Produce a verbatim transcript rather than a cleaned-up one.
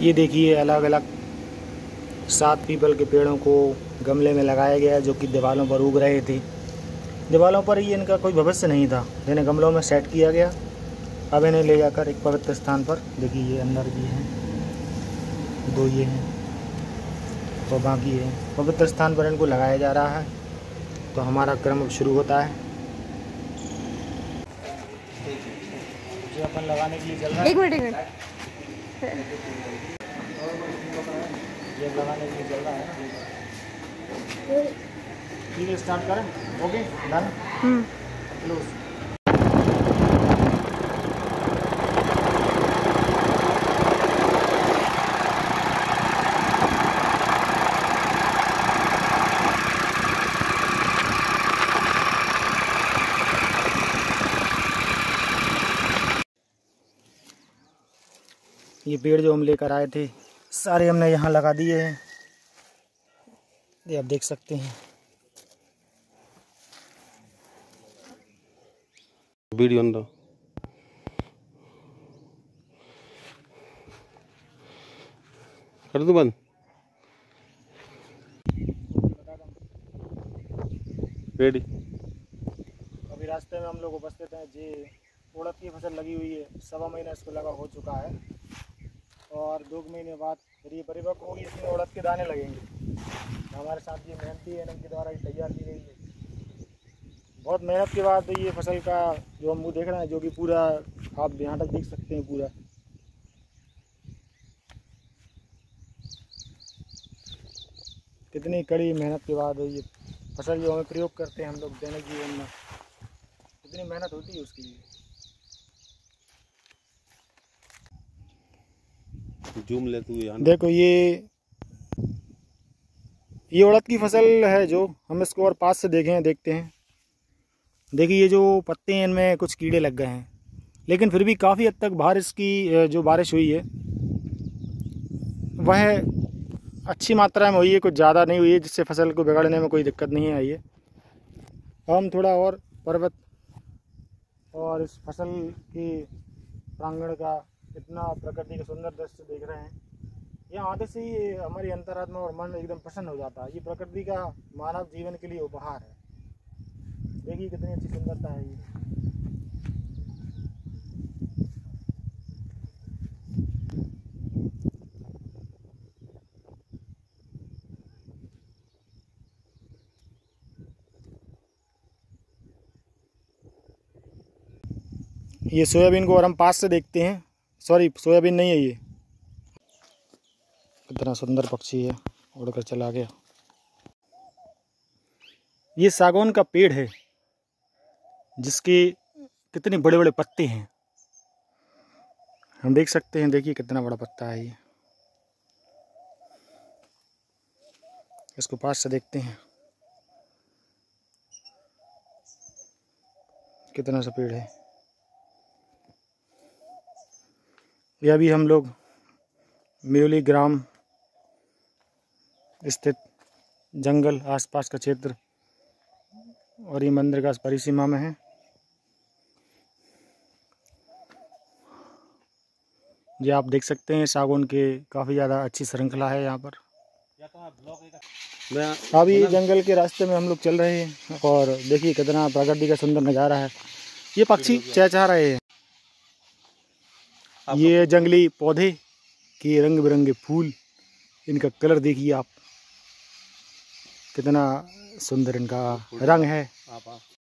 ये देखिए अलग अलग सात पीपल के पेड़ों को गमले में लगाया गया है, जो कि दीवारों पर उग रहे थे। दीवारों पर ये इनका कोई भविष्य नहीं था, इन्हें गमलों में सेट किया गया। अब इन्हें ले जाकर एक पवित्र स्थान पर, देखिए ये अंदर भी हैं, दो ये हैं और बाकी है, पवित्र स्थान पर इनको लगाया जा रहा है। तो हमारा क्रम शुरू होता है, जो अपन लगाने के लिए चल रहा है। एक मिनट एक मिनट ये लगाने के लिए चल रहा है ना, ठीक है, स्टार्ट करें। Okay done, close. ये पेड़ जो हम लेकर आए थे सारे हमने यहाँ लगा दिए हैं, ये आप देख सकते हैं। वीडियो अंदर कर दो बंद। रेडी। अभी रास्ते में हम लोग उपस्थित हैं जी। उड़द की फसल लगी हुई है, सवा महीना इसको लगा हो चुका है और दो महीने बाद फिर ये परिपक्व होगी, इसमें उड़द के दाने लगेंगे। हमारे साथ ये मेहनती है, इनके द्वारा ये तैयार की गई है। बहुत मेहनत के बाद ये फसल का जो हम वो देख रहे हैं, जो कि पूरा आप यहाँ तक देख सकते हैं, पूरा कितनी कड़ी मेहनत के बाद ये फसल जो हमें प्रयोग करते हैं हम लोग दैनिक जीवन में, कितनी मेहनत होती है उसके लिए। जूम ले तू यहाँ। देखो ये ये उड़द की फसल है, जो हम इसको और पास से देखें देखते हैं। देखिए ये जो पत्ते हैं इनमें कुछ कीड़े लग गए हैं, लेकिन फिर भी काफ़ी हद तक बारिश की जो बारिश हुई है वह अच्छी मात्रा में हुई है, कुछ ज़्यादा नहीं हुई है, जिससे फसल को बिगड़ने में कोई दिक्कत नहीं आई है। हम थोड़ा और पर्वत और इस फसल की प्रांगण का इतना प्रकृति का सुंदर दृश्य देख रहे हैं, यहाँ आते से ही हमारी अंतरात्मा और मन एकदम प्रसन्न हो जाता है। ये प्रकृति का मानव जीवन के लिए उपहार है। देखिए कितनी अच्छी सुंदरता है ये। ये सोयाबीन को और हम पास से देखते हैं, सॉरी सोयाबीन नहीं है ये। कितना सुंदर पक्षी है, उड़कर चला गया। ये सागौन का पेड़ है, जिसके कितने बड़े बड़े पत्ते हैं, हम देख सकते हैं। देखिए कितना बड़ा पत्ता है ये, इसको पास से देखते हैं, कितना सा पेड़ है। यह भी हम लोग म्यूली ग्राम स्थित जंगल आसपास का क्षेत्र और ये मंदिर का परिसीमा में है। ये आप देख सकते हैं सागौन के काफ़ी ज़्यादा अच्छी श्रृंखला है यहाँ पर। अभी जंगल के रास्ते में हम लोग चल रहे हैं और देखिए कितना प्रकृति का सुंदर नज़ारा है। ये पक्षी चहचहा रहे हैं। ये जंगली पौधे के रंग बिरंगे फूल, इनका कलर देखिए आप, कितना सुंदर इनका रंग है।